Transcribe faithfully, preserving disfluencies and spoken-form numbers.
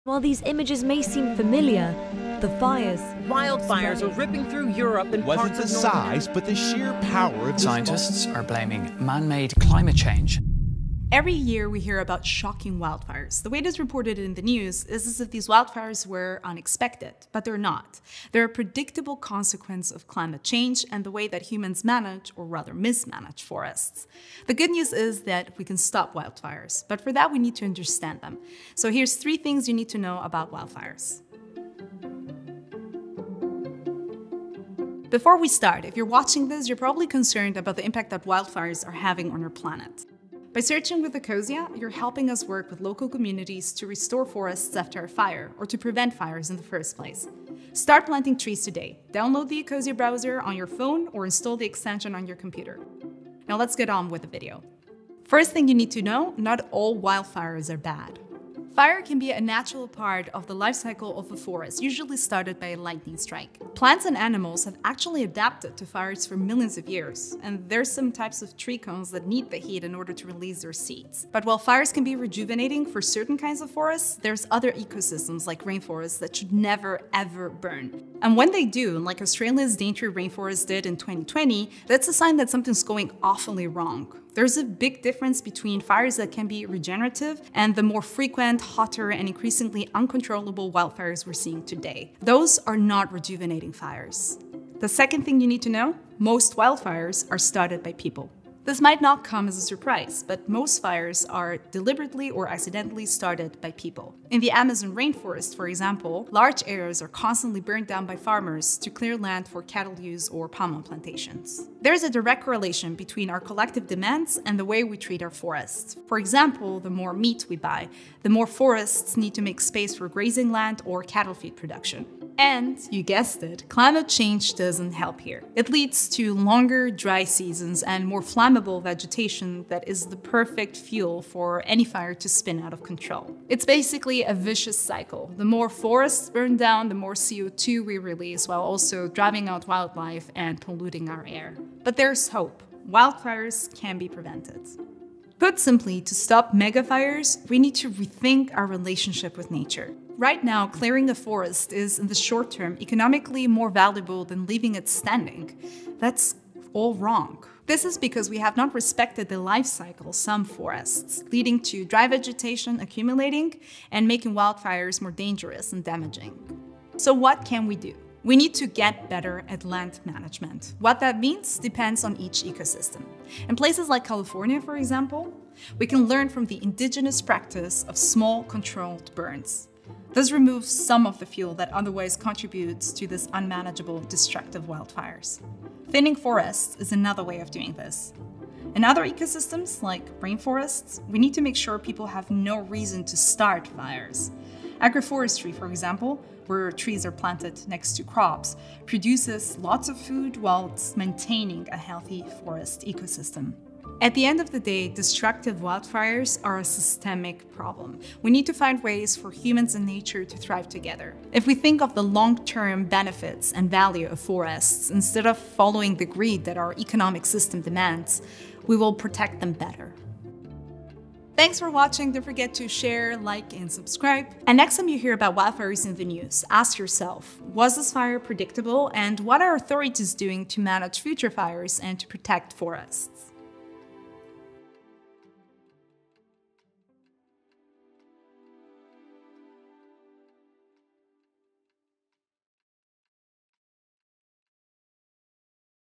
While these images may seem familiar, the fires... Wildfires are ripping through Europe and Wasn't parts the of North size, but the sheer power of this Scientists are blaming man-made climate change. Every year we hear about shocking wildfires. The way it is reported in the news is as if these wildfires were unexpected, but they're not. They're a predictable consequence of climate change and the way that humans manage, or rather mismanage, forests. The good news is that we can stop wildfires, but for that we need to understand them. So here's three things you need to know about wildfires. Before we start, if you're watching this, you're probably concerned about the impact that wildfires are having on our planet. By searching with Ecosia, you're helping us work with local communities to restore forests after a fire, or to prevent fires in the first place. Start planting trees today. Download the Ecosia browser on your phone or install the extension on your computer. Now let's get on with the video. First thing you need to know, not all wildfires are bad. Fire can be a natural part of the life cycle of a forest, usually started by a lightning strike. Plants and animals have actually adapted to fires for millions of years, and there's some types of tree cones that need the heat in order to release their seeds. But while fires can be rejuvenating for certain kinds of forests, there's other ecosystems like rainforests that should never ever burn. And when they do, like Australia's daintree rainforest did in twenty twenty, that's a sign that something's going awfully wrong. There's a big difference between fires that can be regenerative and the more frequent, hotter, and increasingly uncontrollable wildfires we're seeing today. Those are not rejuvenating fires. The second thing you need to know, most wildfires are started by people. This might not come as a surprise, but most fires are deliberately or accidentally started by people. In the Amazon rainforest, for example, large areas are constantly burned down by farmers to clear land for cattle use or palm oil plantations. There's a direct correlation between our collective demands and the way we treat our forests. For example, the more meat we buy, the more forests need to make space for grazing land or cattle feed production. And, you guessed it, climate change doesn't help here. It leads to longer dry seasons and more flammable vegetation that is the perfect fuel for any fire to spin out of control. It's basically a vicious cycle. The more forests burn down, the more C O two we release, while also driving out wildlife and polluting our air. But there's hope. Wildfires can be prevented. Put simply, to stop megafires, we need to rethink our relationship with nature. Right now, clearing a forest is, in the short term, economically more valuable than leaving it standing. That's all wrong. This is because we have not respected the life cycle of some forests, leading to dry vegetation accumulating and making wildfires more dangerous and damaging. So what can we do? We need to get better at land management. What that means depends on each ecosystem. In places like California, for example, we can learn from the indigenous practice of small, controlled burns. This removes some of the fuel that otherwise contributes to this unmanageable, destructive wildfires. Thinning forests is another way of doing this. In other ecosystems, like rainforests, we need to make sure people have no reason to start fires. Agroforestry, for example, where trees are planted next to crops, produces lots of food whilst maintaining a healthy forest ecosystem. At the end of the day, destructive wildfires are a systemic problem. We need to find ways for humans and nature to thrive together. If we think of the long-term benefits and value of forests, instead of following the greed that our economic system demands, we will protect them better. Thanks for watching. Don't forget to share, like, and subscribe. And next time you hear about wildfires in the news, ask yourself, was this fire predictable? And what are authorities doing to manage future fires and to protect forests?